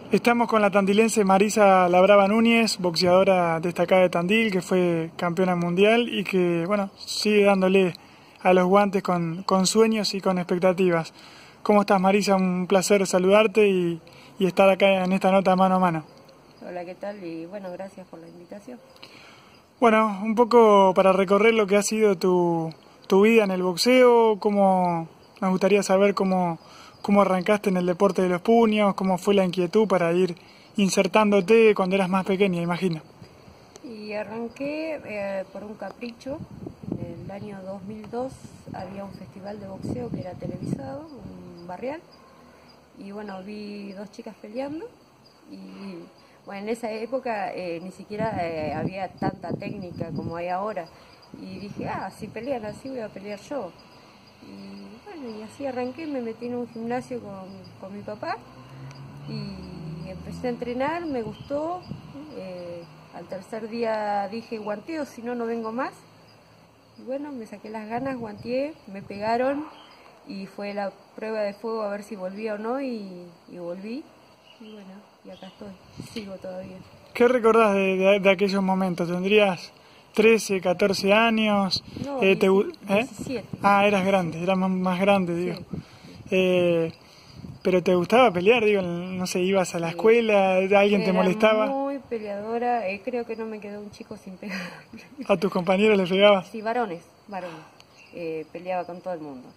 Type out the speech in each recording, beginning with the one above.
Estamos con la tandilense Marisa La Brava Núñez, boxeadora destacada de Tandil, que fue campeona mundial y que, bueno, sigue dándole a los guantes con sueños y con expectativas. ¿Cómo estás, Marisa? Un placer saludarte y estar acá en esta nota mano a mano. Hola, ¿qué tal? Y bueno, gracias por la invitación. Bueno, un poco para recorrer lo que ha sido tu vida en el boxeo, nos gustaría saber cómo arrancaste en el deporte de los puños, cómo fue la inquietud para ir insertándote cuando eras más pequeña, imagino. Y arranqué por un capricho. En el año 2002 había un festival de boxeo que era televisado, un barrial, y bueno, vi dos chicas peleando y bueno, en esa época ni siquiera había tanta técnica como hay ahora, y dije, si pelean así voy a pelear yo. Y bueno, y así arranqué, me metí en un gimnasio con mi papá y empecé a entrenar, me gustó. Al tercer día dije, guanteo, si no, no vengo más. Y bueno, me saqué las ganas, guanteé, me pegaron y fue la prueba de fuego a ver si volvía o no, y volví. Y bueno, y acá estoy, sigo todavía. ¿Qué recordás de aquellos momentos? ¿Tendrías 13, 14 años? No, 17. Eras grande, eras más grande, digo. Sí. ¿Pero te gustaba pelear? Digo, no sé, ibas a la escuela, alguien te molestaba. Era muy peleadora, creo que no me quedó un chico sin pegar. ¿A tus compañeros les pegabas? Sí, varones. Peleaba con todo el mundo.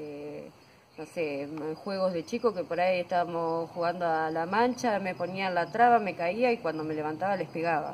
No sé, en juegos de chico que por ahí estábamos jugando a la mancha, me ponía la traba, me caía y cuando me levantaba les pegaba.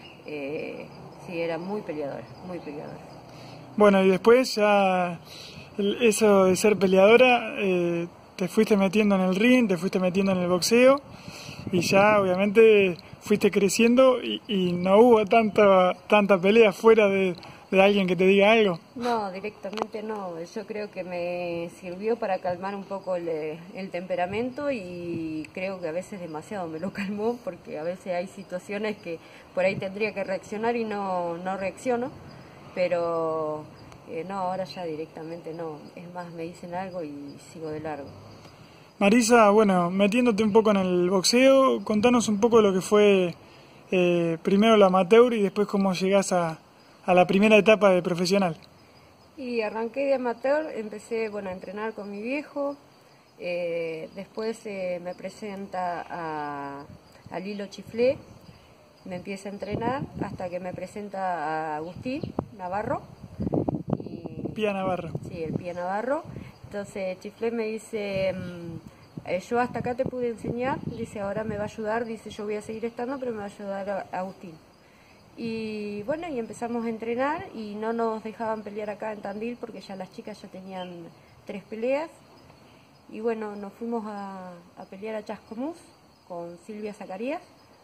Sí, era muy peleadora, muy peleadora. Bueno, y después ya eso de ser peleadora, te fuiste metiendo en el ring, te fuiste metiendo en el boxeo y ya obviamente fuiste creciendo y no hubo tanta pelea fuera de alguien que te diga algo. No, directamente no. Yo creo que me sirvió para calmar un poco el temperamento, y creo que a veces demasiado me lo calmó, porque a veces hay situaciones que por ahí tendría que reaccionar y no reacciono, pero no, ahora ya directamente no. Es más, me dicen algo y sigo de largo. Marisa, bueno, metiéndote un poco en el boxeo, contanos un poco lo que fue primero lo amateur y después cómo llegás a la primera etapa de profesional. Y arranqué de amateur, empecé a entrenar con mi viejo, después me presenta a Lilo Chiflé, me empieza a entrenar hasta que me presenta a Agustín Navarro. Pía Navarro. Sí, el Pía Navarro. Entonces Chiflé me dice, yo hasta acá te pude enseñar, dice, ahora me va a ayudar, dice, yo voy a seguir estando, pero me va a ayudar Agustín. Y bueno, y empezamos a entrenar y no nos dejaban pelear acá en Tandil porque ya las chicas ya tenían 3 peleas. Y bueno, nos fuimos a pelear a Chascomús con Silvia Zacarías.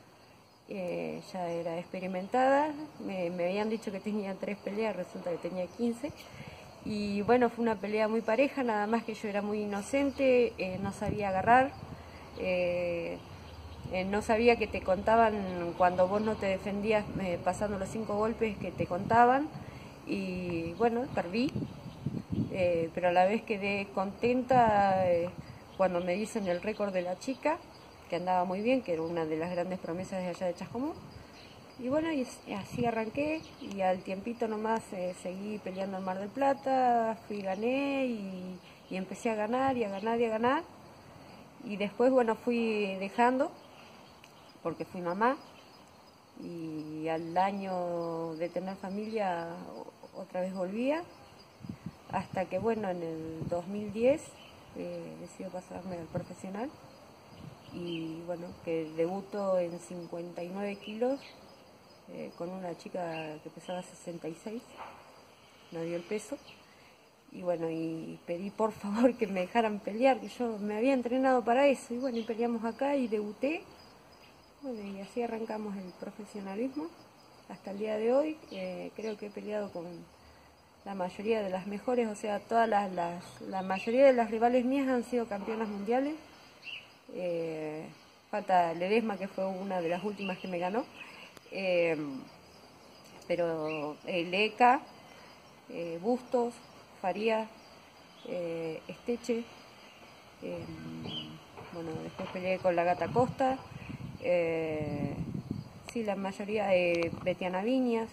Ya era experimentada, me habían dicho que tenía 3 peleas, resulta que tenía 15. Y bueno, fue una pelea muy pareja, nada más que yo era muy inocente, no sabía agarrar. No sabía que te contaban cuando vos no te defendías pasando los 5 golpes que te contaban, y bueno, perdí, pero a la vez quedé contenta cuando me dicen el récord de la chica, que andaba muy bien, que era una de las grandes promesas de allá de Chascomús. Y bueno, y así arranqué, y al tiempito nomás seguí peleando en Mar del Plata, gané y empecé a ganar y a ganar y a ganar. Y después, bueno, fui dejando porque fui mamá, y al año de tener familia otra vez volvía, hasta que bueno, en el 2010 decido pasarme al profesional, y bueno, que debuto en 59 kilos con una chica que pesaba 66, no dio el peso. Y bueno, y pedí por favor que me dejaran pelear, que yo me había entrenado para eso, y bueno, y peleamos acá y debuté. Bueno, y así arrancamos el profesionalismo hasta el día de hoy. Creo que he peleado con la mayoría de las mejores, o sea, la mayoría de las rivales mías han sido campeonas mundiales. Falta Ledesma, que fue una de las últimas que me ganó. Pero Leca, Bustos, Faría, Esteche, bueno, después peleé con la Gata Costa, Sí, la mayoría, Betiana Viñas,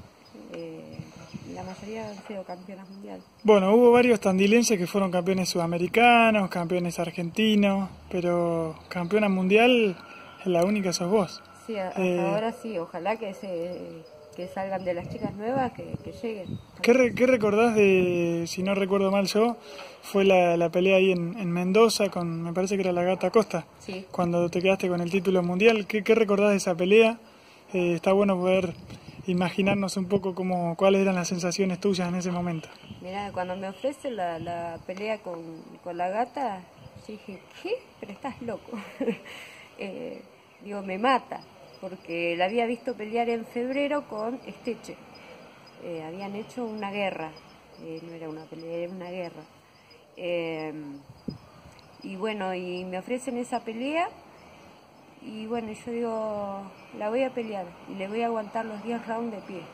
la mayoría han sido campeonas mundiales. Bueno, hubo varios tandilenses que fueron campeones sudamericanos, campeones argentinos, pero campeona mundial la única sos vos. Sí, hasta ahora sí, ojalá que salgan de las chicas nuevas, que lleguen. ¿Qué recordás de, si no recuerdo mal yo, fue la pelea ahí en Mendoza con, me parece que era la Gata Costa? Sí. Cuando te quedaste con el título mundial, ¿qué recordás de esa pelea? Está bueno poder imaginarnos un poco cuáles eran las sensaciones tuyas en ese momento. Mirá, cuando me ofrece la pelea con la Gata, yo dije, ¿qué? Pero estás loco. Digo, me mata, porque la había visto pelear en febrero con Esteche. Habían hecho una guerra, no era una pelea, era una guerra. Y bueno, y me ofrecen esa pelea, y bueno, yo digo, la voy a pelear, y le voy a aguantar los 10 rounds de pie.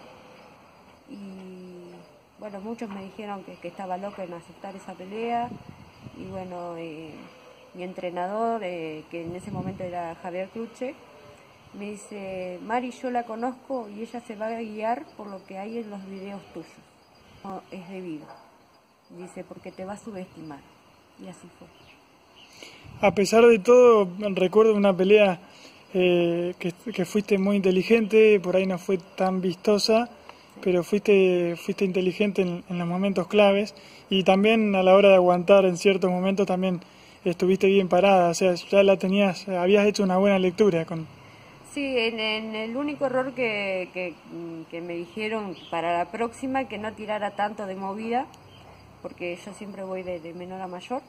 Y bueno, muchos me dijeron que estaba loca en aceptar esa pelea, y bueno, mi entrenador, que en ese momento era Javier Cruche, me dice, Mari, yo la conozco y ella se va a guiar por lo que hay en los videos tuyos. No es debido. Dice, porque te va a subestimar. Y así fue. A pesar de todo, recuerdo una pelea que fuiste muy inteligente, por ahí no fue tan vistosa, pero fuiste inteligente en los momentos claves, y también a la hora de aguantar en ciertos momentos también estuviste bien parada, o sea, ya habías hecho una buena lectura con... Sí, en el único error que me dijeron para la próxima, que no tirara tanto de movida, porque yo siempre voy de menor a mayor,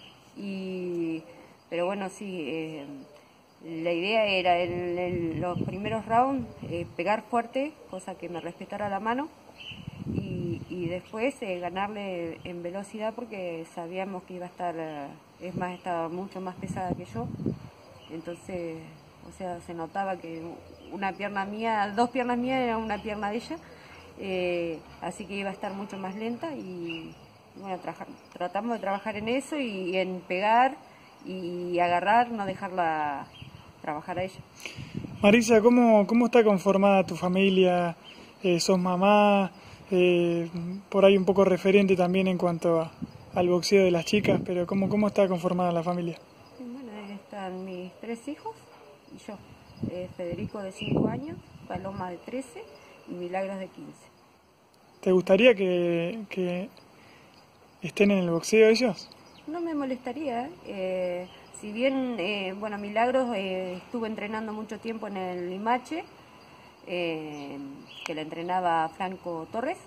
pero bueno, sí, la idea era en los primeros rounds pegar fuerte, cosa que me respetara la mano, y después ganarle en velocidad, porque sabíamos que iba a estar, es más, estaba mucho más pesada que yo, entonces... O sea, se notaba que una pierna mía, 2 piernas mías era una pierna de ella, así que iba a estar mucho más lenta y bueno, tratamos de trabajar en eso y en pegar y agarrar, no dejarla trabajar a ella. Marisa, ¿cómo está conformada tu familia? ¿Sos mamá? Por ahí un poco referente también en cuanto al boxeo de las chicas, pero ¿cómo está conformada la familia? Bueno, están mis 3 hijos. Y yo, Federico de 5 años, Paloma de 13 y Milagros de 15. ¿Te gustaría que estén en el boxeo ellos? No me molestaría, si bien, bueno, Milagros estuvo entrenando mucho tiempo en el Limache, que le entrenaba Franco Torres.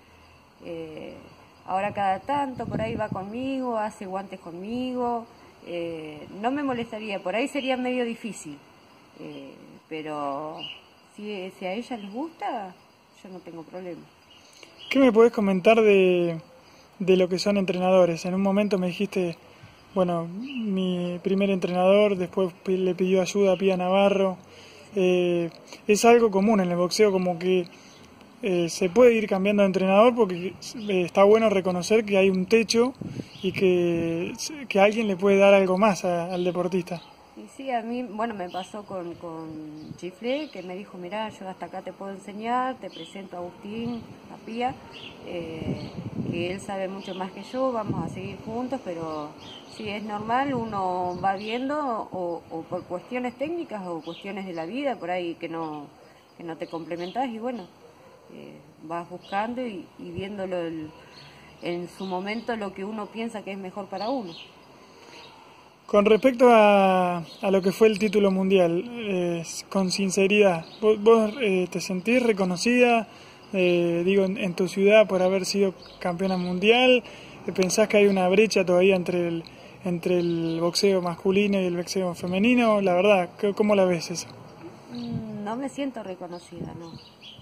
Ahora cada tanto por ahí va conmigo, hace guantes conmigo, no me molestaría, por ahí sería medio difícil. Pero si a ella les gusta, yo no tengo problema. ¿Qué me podés comentar de lo que son entrenadores? En un momento me dijiste, bueno, mi primer entrenador, después le pidió ayuda a Pía Navarro. Es algo común en el boxeo, como que se puede ir cambiando de entrenador, porque está bueno reconocer que hay un techo y que alguien le puede dar algo más al deportista. Y sí, a mí, bueno, me pasó con Chiflé, que me dijo, mirá, yo hasta acá te puedo enseñar, te presento a Agustín, a Pía, que él sabe mucho más que yo, vamos a seguir juntos, pero sí, es normal, uno va viendo, o por cuestiones técnicas o cuestiones de la vida, por ahí que no te complementás, y bueno, vas buscando y viéndolo en su momento lo que uno piensa que es mejor para uno. Con respecto a lo que fue el título mundial, con sinceridad, ¿vos te sentís reconocida, digo, en tu ciudad por haber sido campeona mundial? ¿Pensás que hay una brecha todavía entre el boxeo masculino y el boxeo femenino? La verdad, ¿cómo la ves eso? No me siento reconocida, no.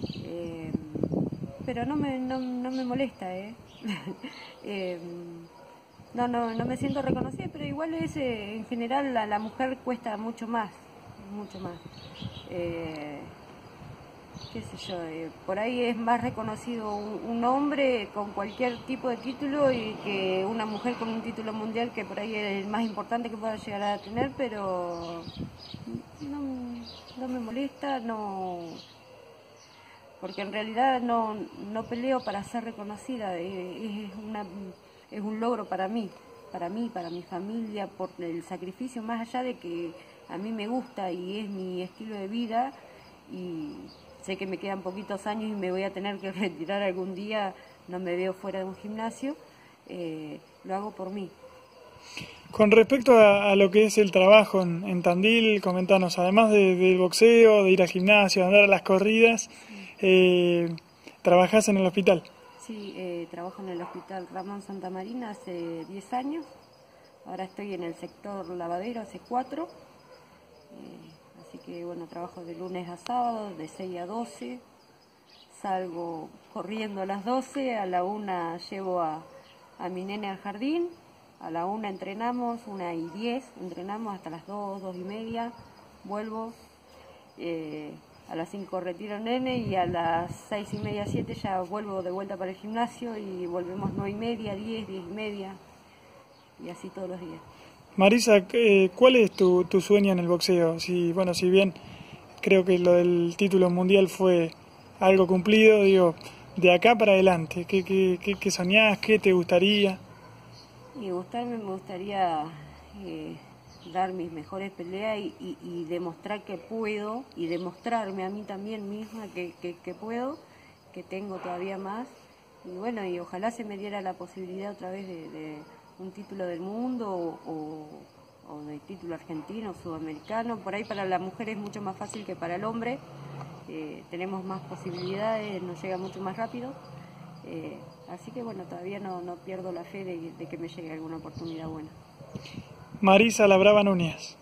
Pero no me molesta, No me siento reconocida, pero igual en general la mujer cuesta mucho más. qué sé yo, por ahí es más reconocido un hombre con cualquier tipo de título y que una mujer con un título mundial, que por ahí es el más importante que pueda llegar a tener, pero no me molesta, no, porque en realidad no peleo para ser reconocida, es un logro para mí, para mi familia, por el sacrificio, más allá de que a mí me gusta y es mi estilo de vida, y sé que me quedan poquitos años y me voy a tener que retirar algún día, no me veo fuera de un gimnasio, lo hago por mí. Con respecto a lo que es el trabajo en Tandil, comentanos, además del boxeo, de ir al gimnasio, de andar a las corridas, ¿trabajás en el hospital? Sí, trabajo en el Hospital Ramón Santa Marina hace 10 años, ahora estoy en el sector lavadero hace 4, así que bueno, trabajo de lunes a sábado, de 6 a 12, salgo corriendo a las 12, a la 1 llevo a mi nene al jardín, a la 1 entrenamos, 1:10 entrenamos hasta las 2, 2:30, vuelvo, a las 5 retiro al nene y a las 6:30, 7 ya vuelvo de vuelta para el gimnasio y volvemos 9:30, 10, 10:30 y así todos los días. Marisa, ¿cuál es tu sueño en el boxeo? Si bien creo que lo del título mundial fue algo cumplido, digo, de acá para adelante, ¿qué soñás? ¿Qué te gustaría? Me gustaría dar mis mejores peleas y demostrar que puedo, y demostrarme a mí también misma que puedo, que tengo todavía más. Y bueno, y ojalá se me diera la posibilidad otra vez de un título del mundo o de título argentino, sudamericano. Por ahí para la mujer es mucho más fácil que para el hombre. Tenemos más posibilidades, nos llega mucho más rápido. Así que bueno, todavía no pierdo la fe de que me llegue alguna oportunidad buena. Marisa La Brava Núñez.